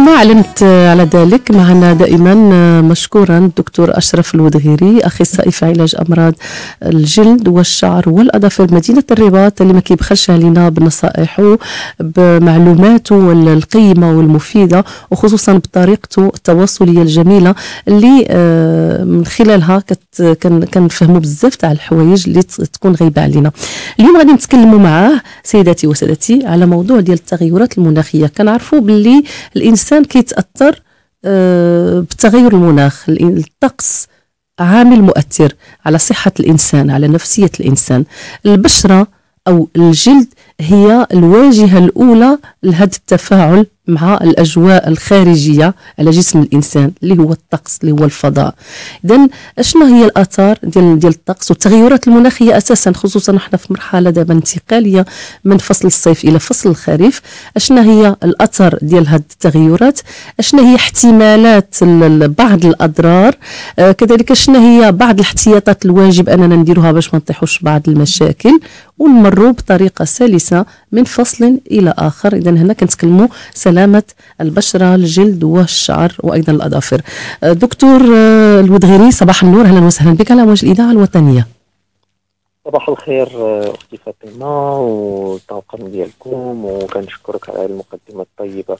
كما أعلنت على ذلك معنا دائما مشكورا الدكتور أشرف الودغيري، أخصائي في علاج أمراض الجلد والشعر والأظافر مدينة الرباط، اللي ما كيبخلش علينا بنصائحه بمعلوماته القيمة والمفيدة، وخصوصا بطريقته التواصلية الجميلة اللي من خلالها كنفهموا بزاف تاع الحوايج اللي تكون غايبة علينا. اليوم غادي نتكلموا معاه سيداتي وسادتي على موضوع ديال التغيرات المناخية. كنعرفوا باللي الإنسان كيتأثر بتغير المناخ، الطقس عامل مؤثر على صحة الإنسان، على نفسية الإنسان. البشرة أو الجلد هي الواجهة الأولى لهذا التفاعل مع الأجواء الخارجية على جسم الإنسان اللي هو الطقس، اللي هو الفضاء. إذن شنو هي الآثار ديال الطقس والتغيرات المناخية أساسا، خصوصا احنا في مرحلة دابا انتقالية من فصل الصيف إلى فصل الخريف؟ شنو هي الأثر ديال هذه التغيرات؟ شنو هي احتمالات بعض الأضرار؟ كذلك شنو هي بعض الاحتياطات الواجب أننا نديروها باش ما نطيحوش بعض المشاكل، ونمروا بطريقة سلسة من فصل إلى آخر. إذن هنا كنتكلموا سلامة البشرة، الجلد والشعر وأيضا الأظافر. دكتور الودغيري، صباح النور، أهلا وسهلا بك على موجة الإذاعة الوطنية. صباح الخير أختي فاطمة والطاقم ديالكم، وكنشكرك على المقدمة الطيبة،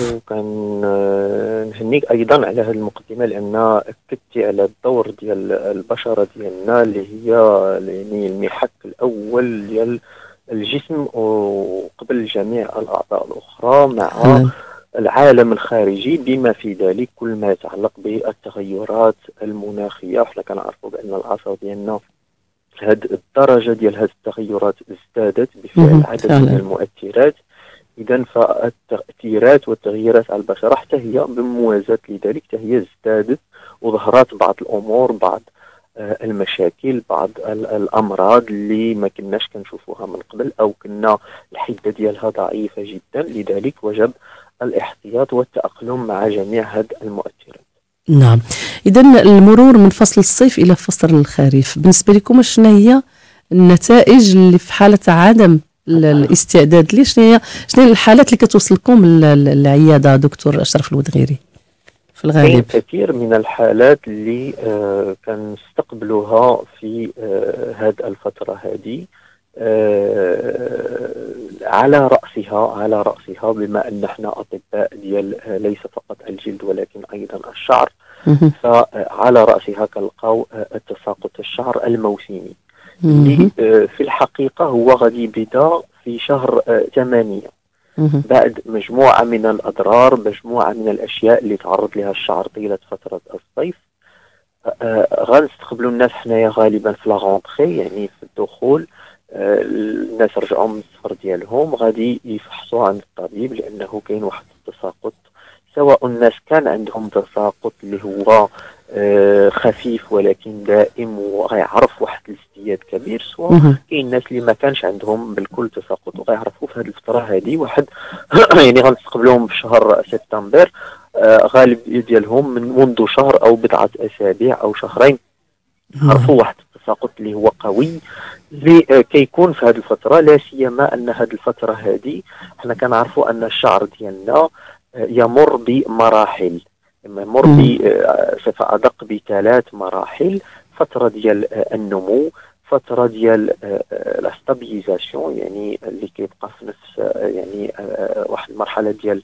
وكنهنيك أيضا على هذه المقدمة لأن أكدتي على الدور ديال البشرة ديالنا اللي هي يعني المحك الأول ديال الجسم وقبل جميع الأعضاء الأخرى مع العالم الخارجي، بما في ذلك كل ما يتعلق بالتغيرات المناخية. وحنا كنعرفوا بأن العصر ديالنا هاد الدرجة ديال هاد التغيرات ازدادت بفعل عدد من المؤثرات. إذن فالتأثيرات والتغييرات على البشرة حتى هي بموازاة لذلك حتى هي ازدادت، وظهرت بعض الأمور، بعض المشاكل، بعض الأمراض اللي ما كناش كنشوفوها من قبل، أو كنا الحدة ديالها ضعيفة جدا. لذلك وجب الاحتياط والتأقلم مع جميع هاد المؤثرات. نعم. إذن المرور من فصل الصيف إلى فصل الخريف، بالنسبة لكم شنو هي النتائج اللي في حالة عدم الاستعداد ليه؟ شنو هي الحالات اللي كتوصلكم للعيادة دكتور أشرف الودغيري في الغالب؟ كثير من الحالات اللي كنستقبلوها في هذه الفترة هذه، على رأسها بما أن احنا أطباء ديال ليس فقط الجلد ولكن أيضا الشعر، فعلى رأسها كنلقاو التساقط الشعر الموسمي اللي في الحقيقة هو غادي يبدا في شهر 8 بعد مجموعة من الأضرار، مجموعة من الأشياء اللي تعرض لها الشعر طيلة فترة الصيف. غنستقبلوا الناس حنايا غالبا في لاغونطخي، يعني في الدخول. الناس رجعوا من السفر ديالهم غادي يفحصوا عند الطبيب لأنه كاين واحد التساقط، سواء الناس كان عندهم تساقط اللي هو خفيف ولكن دائم وغيعرف واحد الازدياد كبير، سواء كاين الناس اللي ما كانش عندهم بالكل تساقط وغيعرفوا في هذه الفترة هذه واحد يعني غنستقبلوهم في شهر سبتمبر، غالب ديالهم منذ شهر أو بضعة أسابيع أو شهرين عرفوا واحد التساقط اللي هو قوي اللي كيكون في هذه الفترة. لا سيما أن هذه الفترة هذه حنا كنعرفوا أن الشعر ديالنا يمر بمراحل، يمر بصفة أدق ب3 مراحل: فترة ديال النمو، فترة ديال الاستابيليزاسيون يعني اللي كيبقى في نفس يعني واحد المرحلة ديال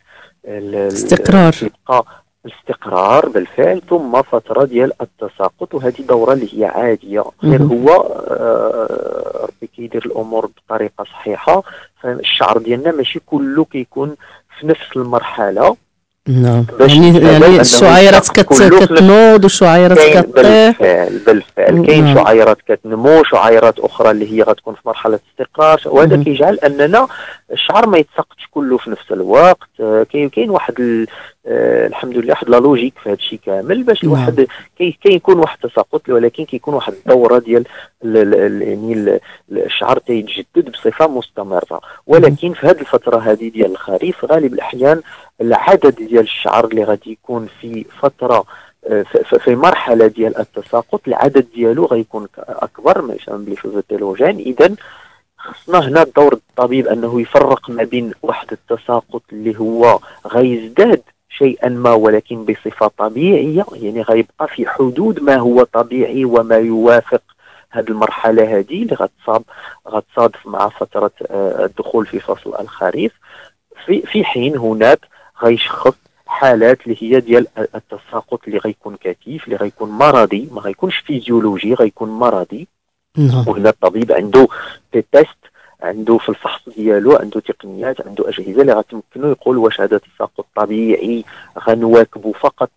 الاستقرار بالفعل، ثم فترة ديال التساقط، وهذه دورة اللي هي عادية. غير هو ربي كيدير الأمور بطريقة صحيحة، فالشعر ديالنا ماشي كله كيكون في نفس المرحلة. نعم، يعني الشعيرات كتنوض وشعيرات كطيح. بالفعل كاين شعيرات كتنمو، شعيرات اخرى اللي هي غتكون في مرحله استقرار، وهذا كيجعل اننا الشعر ما يتساقطش كله في نفس الوقت. كاين واحد الحمد لله واحد لا لوجيك في هذا الشيء كامل، باش الواحد كيكون واحد التساقط ولكن كيكون واحد الدوره ديال يعني الشعر تيتجدد بصفه مستمره. ولكن في هذه الفتره هذه ديال الخريف غالب الاحيان العدد ديال الشعر اللي غادي يكون في فتره في مرحله ديال التساقط العدد ديالو غيكون اكبر ما يسمى بالفيزيولوجين. اذا خصنا هنا دور الطبيب انه يفرق ما بين واحد التساقط اللي هو غيزداد شيئا ما ولكن بصفة طبيعية، يعني غيبقى في حدود ما هو طبيعي وما يوافق هذه المرحلة هذه اللي غتصادف مع فترة الدخول في فصل الخريف، في حين هناك غيشخص حالات اللي هي ديال التساقط اللي غيكون كثيف، اللي غيكون مرضي، ما غيكونش فيزيولوجي، غيكون مرضي. وهنا الطبيب عنده دي تيست، عنده في الفحص ديالو عنده تقنيات، عنده اجهزه اللي غتمكنه يقول واش هذا تساقط طبيعي غنواكبه فقط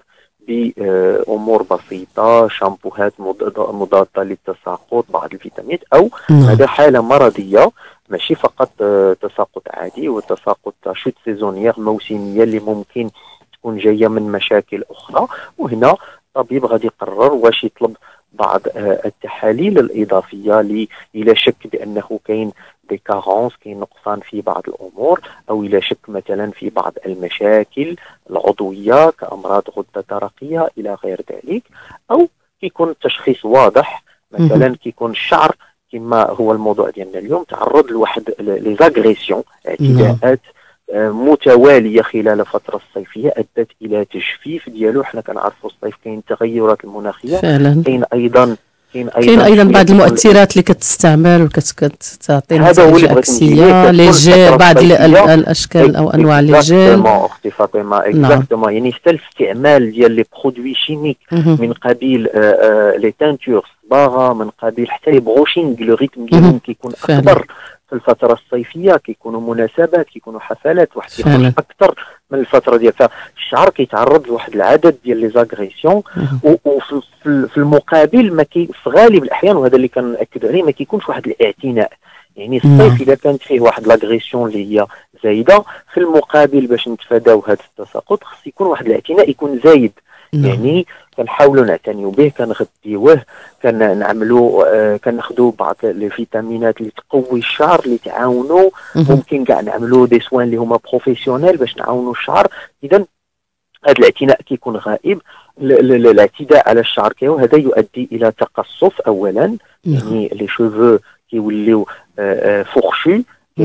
بامور بسيطه، شامبوهات مضاده للتساقط، بعض الفيتامينات، او هذا حاله مرضيه ماشي فقط تساقط عادي، وتساقط شوت سيزونيير موسميه اللي ممكن تكون جايه من مشاكل اخرى. وهنا الطبيب غادي يقرر واش يطلب بعض التحاليل الاضافيه الى شك بانه كاين دي كارونس، كاين نقصان في بعض الامور، او الى شك مثلا في بعض المشاكل العضويه كامراض غده درقيه الى غير ذلك، او كيكون التشخيص واضح، مثلا كيكون الشعر كما هو الموضوع ديالنا اليوم تعرض لواحد لي زاغريسيون، اعتداءات متواليه خلال الفتره الصيفيه ادت الى تجفيف ديالو. حنا كنعرفوا الصيف كاين التغيرات المناخيه فعلا، كاين ايضا بعض المؤثرات اللي كتستعمل وكتعطي نتائج عكسيه لجي بعض الاشكال او انواع الجل. اختي فاطمه اكزاكتومون، يعني حتى الاستعمال ديال لي برودوي شيميك من قبيل لي تانتور صباغه، من قبيل حتى لي بروشينغ، لو ريتم ديالهم كيكون اكبر في الفتره الصيفيه، كيكونوا مناسبات، كيكونوا حفلات، واحد كيخرج اكثر من الفتره ديال فالشعر كيتعرض لواحد العدد ديال لي زاغريسيون. وفي المقابل ما في غالب الاحيان، وهذا اللي كنأكد عليه، ما كيكونش واحد الاعتناء. يعني الصيف اذا كانت فيه واحد لاغريسيون اللي هي زايده، في المقابل باش نتفاداو هذا التساقط خص يكون واحد الاعتناء يكون زايد. يعني كنحاولوا نعتنيو به، كنغذيوه، كنعملوا كناخذوا بعض الفيتامينات اللي تقوي الشعر، اللي تعاونوا، ممكن كاع نعملوا دي سوان اللي هما بروفيسيونيل باش نعاونوا الشعر. اذا هذا الاعتناء كيكون غائب، الاعتداء على الشعر هذا يؤدي الى تقصف اولا، يعني لي شوفو كيوليو فورشي،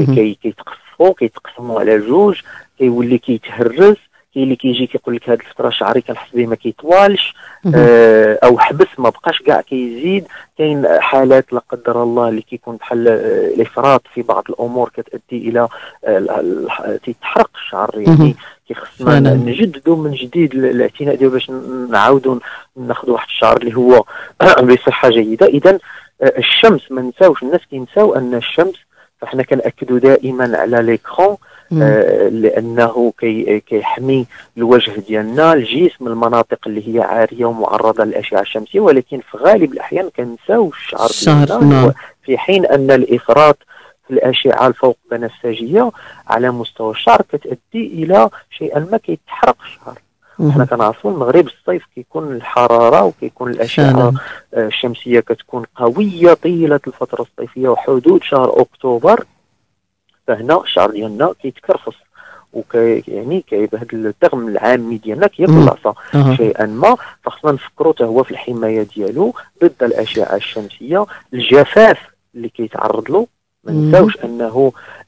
كيتقسموا على جوج، كيولي كيتهرس، كاين اللي كيجي كيقول لك هذه الفتره شعري كنحس به ما كيطوالش، او حبس ما بقاش كاع كيزيد. كاين حالات لا قدر الله اللي كيكون بحال الافراط في بعض الامور كتؤدي الى تيتحرق الشعر. يعني كيخصنا نجددوا من جديد الاعتناء ديالو باش نعاودوا ناخذوا واحد الشعر اللي هو بصحه جيده. اذا الشمس ما نساوش، الناس كينساو ان الشمس، فاحنا كنأكدوا دائما على ليكرون لانه كيحمي الوجه ديالنا، الجسم، المناطق اللي هي عاريه ومعرضه للاشعه الشمسيه، ولكن في غالب الاحيان كنساو الشعر ديالنا، في حين ان الافراط في الاشعه الفوق بنفسجيه على مستوى الشعر كتؤدي الى شيئا ما كيتحرق الشعر. حنا كنعرفوا المغرب الصيف كيكون الحراره وكيكون الاشعه الشمسيه كتكون قويه طيله الفتره الصيفيه وحدود شهر اكتوبر، فهنا الشعر ديالنا كيتكرفص يعني بهذا الترم العامي ديالنا كياكل العصا شيئا ما. فخصنا نفكروا حتى هو في الحمايه ديالو ضد الاشعه الشمسيه. الجفاف اللي كيتعرض له ما نساوش انه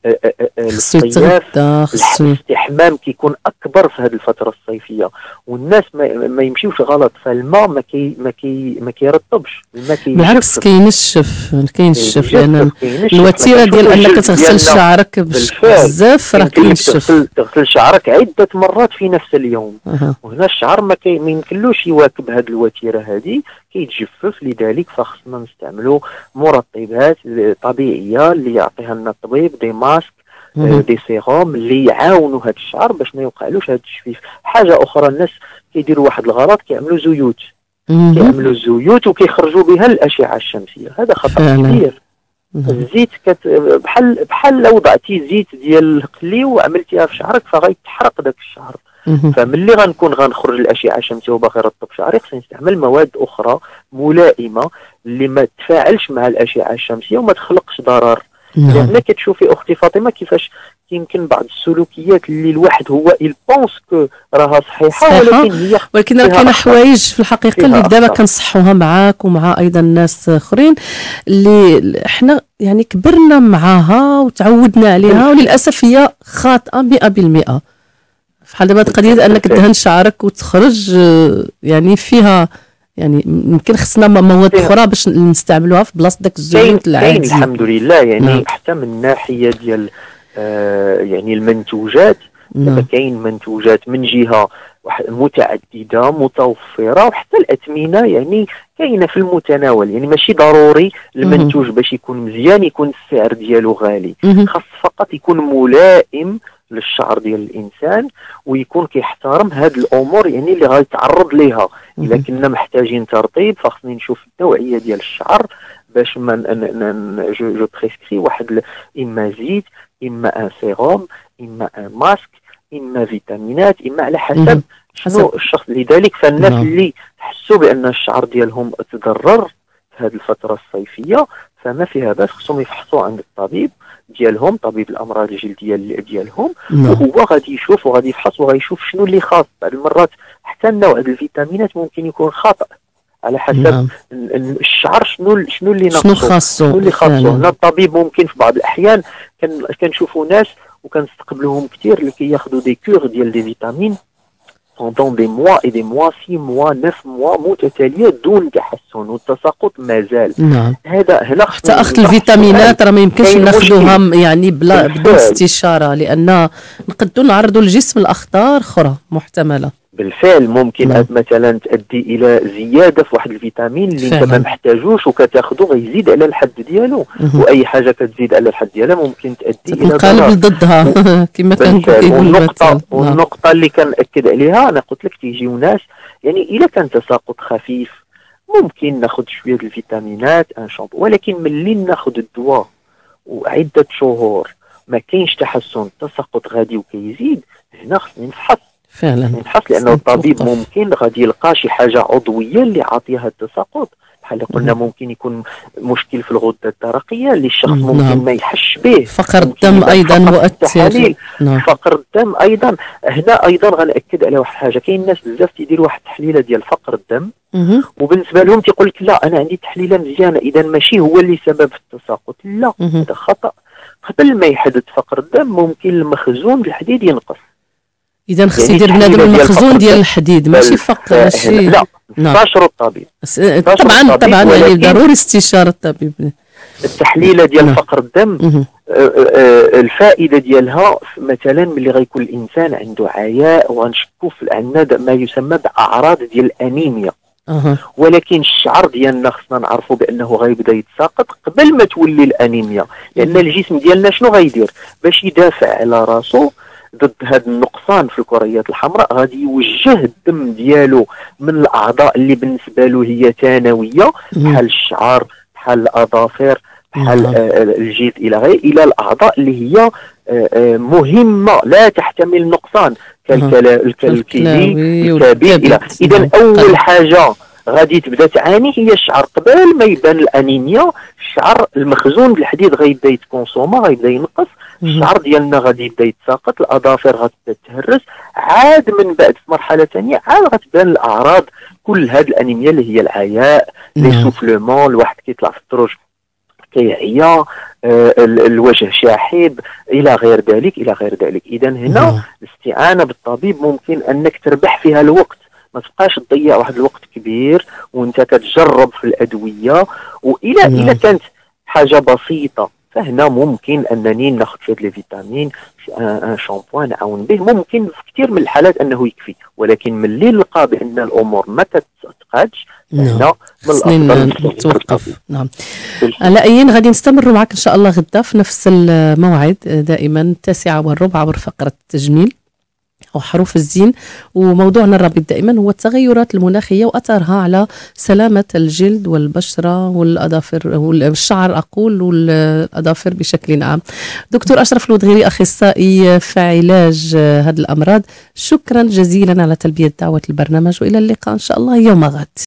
الصياف الاستحمام كيكون اكبر في هذه الفتره الصيفيه، والناس ما يمشيوش غلط، فالماء ما كيرطبش، الماء بالعكس كينشف لان الوتيره ديال انك تغسل شعرك بزاف راه كينشف. تغسل شعرك عده مرات في نفس اليوم، وهنا الشعر ما يمكنلوش يواكب هذه الوتيره هذه، كيتجفف. لذلك فخصنا نستعملوا مرطبات طبيعيه اللي يعطيها لنا الطبيب، دي ماسك، دي سيروم اللي يعاونوا هذا الشعر باش ما يوقعلوش هذا التجفيف. حاجه اخرى، الناس كيديروا واحد الغلط، كيعملوا زيوت وكيخرجوا بها الاشعه الشمسيه، هذا خطا كبير. الزيت بحال لو وضعتي زيت ديال القلي وعملتيها في شعرك فغيتحرق داك الشعر. فملي غنخرج الاشعه الشمسيه وباغي يرطب شعري، خصني نستعمل مواد اخرى ملائمه اللي ما تفاعلش مع الاشعه الشمسيه وما تخلقش ضرر. لان كتشوفي اختي فاطمه كيفاش يمكن بعض السلوكيات اللي الواحد هو يبونس كو راها صحيحه، ولكن راه كاينه حوايج في الحقيقه اللي دابا كنصحوها معاك ومع ايضا ناس اخرين اللي احنا يعني كبرنا معاها وتعودنا عليها، وللاسف هي خاطئه 100%. بحال دابا قضيه انك تدهن شعرك وتخرج يعني فيها يعني يمكن خصنا مواد اخرى باش نستعملوها في بلاصه داك الزيوت العادي. الحمد لله يعني حتى من الناحيه ديال يعني المنتوجات كاين منتوجات من جهه متعدده متوفره، وحتى الاثمنه يعني كاينه في المتناول. يعني ماشي ضروري المنتوج باش يكون مزيان يكون السعر ديالو غالي، خاص فقط يكون ملائم للشعر ديال الانسان ويكون كيحترم هاد الامور يعني اللي غيتعرض ليها. الا كنا محتاجين ترطيب فخصني نشوف النوعيه ديال الشعر باش ما جو بريسكري واحد اما زيت اما ان سيروم اما ان ماسك اما فيتامينات اما على حسب شنو الشخص. لذلك فالناس اللي حسوا بان الشعر ديالهم تضرر في هذه الفتره الصيفيه فما فيها باس خصهم يفحصوا عند الطبيب ديالهم، طبيب الامراض الجلديه ديالهم، وهو غادي يشوف وغادي يفحص وغيشوف شنو اللي خاص. بعض المرات حتى النوع ديال الفيتامينات ممكن يكون خاطئ على حسب الشعر شنو اللي ناقصه شنو اللي خاصه. هنا الطبيب ممكن في بعض الاحيان كنشوفوا ناس وكنستقبلوهم كثير اللي كياخذوا دي كور ديال دي فيتامين pendant des mois et des mois 6 mois 9 mois متتاليه دون تحسن والتساقط مازال. هذا هنا حتى اخذ الفيتامينات راه ما يمكنش ناخذوها يعني بدون استشاره، لان نقدروا نعرضوا الجسم لاخطار اخرى محتمله. بالفعل ممكن مثلا تؤدي الى زياده في واحد الفيتامين اللي انت ما محتاجوش وكتاخذه غيزيد على الحد ديالو، واي حاجه كتزيد على الحد ديالها ممكن تؤدي الى تنقلب ضدها كما كنقولوا. والنقطه اللي كنأكد عليها انا قلت لك تيجيو ناس يعني الا كان تساقط خفيف ممكن ناخذ شويه الفيتامينات ان شامبو، ولكن ملي ناخذ الدواء وعده شهور ما كاينش تحسن التساقط غادي وكيزيد، هنا خصني نفحص فعلا نفحص، لانه الطبيب ممكن غادي يلقى شي حاجه عضويه اللي عاطيها التساقط. بحال قلنا ممكن يكون مشكل في الغده الدرقيه اللي الشخص ممكن ما يحش به، فقر الدم ايضا مؤثر. فقر الدم ايضا. هنا ايضا غنأكد على واحد الحاجه، كاين ناس بزاف تيديروا واحد التحليله ديال فقر الدم وبالنسبه لهم تيقول لك لا انا عندي تحليله مزيانه اذا ماشي هو اللي سبب في التساقط. لا، هذا خطا. قبل ما يحدث فقر الدم ممكن المخزون الحديد ينقص. اذا خص يدير بنادم المخزون ديال الحديد ماشي فقط ماشي لا استشاره الطبيب. طبعا يعني ضروري استشاره الطبيب. التحليله ديال فقر الدم الفائده ديالها مثلا ملي غيكون الانسان عنده عياء وغنشكو عندنا ما يسمى باعراض ديال الانيميا، ولكن الشعر ديالنا خصنا نعرفوا بانه غيبدا يتساقط قبل ما تولي الانيميا، لان الجسم ديالنا شنو غيدير باش يدافع على راسو ضد هذا النقصان في الكريات الحمراء؟ غادي يوجه الدم ديالو من الاعضاء اللي بالنسبه له هي ثانويه بحال الشعر بحال الاظافر بحال الجلد الى غيره الى الاعضاء اللي هي مهمه لا تحتمل نقصان كالكلى الكبد. اذا اول حاجه غادي تبدا تعاني هي الشعر. قبل ما يبان الانيميا الشعر المخزون بالحديد غيبدا يتكونسوما غيبدا ينقص، الشعر ديالنا غادي يبدا يتساقط، الاظافر غتبدا تهرس، عاد من بعد في مرحله ثانيه عاد غتبان الاعراض كل هذه الانيميا اللي هي العياء لي سوفلومون، الواحد كيطلع في الدروج كيعيا، الوجه شاحب الى غير ذلك الى غير ذلك. اذا هنا الاستعانه بالطبيب ممكن انك تربح فيها الوقت، ما تبقاش تضيع واحد الوقت كبير وانت كتجرب في الادويه، الى كانت حاجه بسيطه فهنا ممكن انني ناخذ شويه الفيتامين ان شامبوان نعاون به، ممكن في كثير من الحالات انه يكفي، ولكن ملي نلقى بان الامور ما كتقادش هنا من الافضل نتوقف. نعم على اين غادي نستمروا معك ان شاء الله غدا في نفس الموعد دائما 9:15 عبر فقره التجميل وحروف الزين، وموضوعنا الرابط دائما هو التغيرات المناخية وأثرها على سلامة الجلد والبشرة والأظافر والشعر أقول والأظافر بشكل عام. دكتور أشرف الودغيري أخصائي في علاج هذه الأمراض، شكرا جزيلا على تلبية دعوة البرنامج، وإلى اللقاء إن شاء الله يوم غد.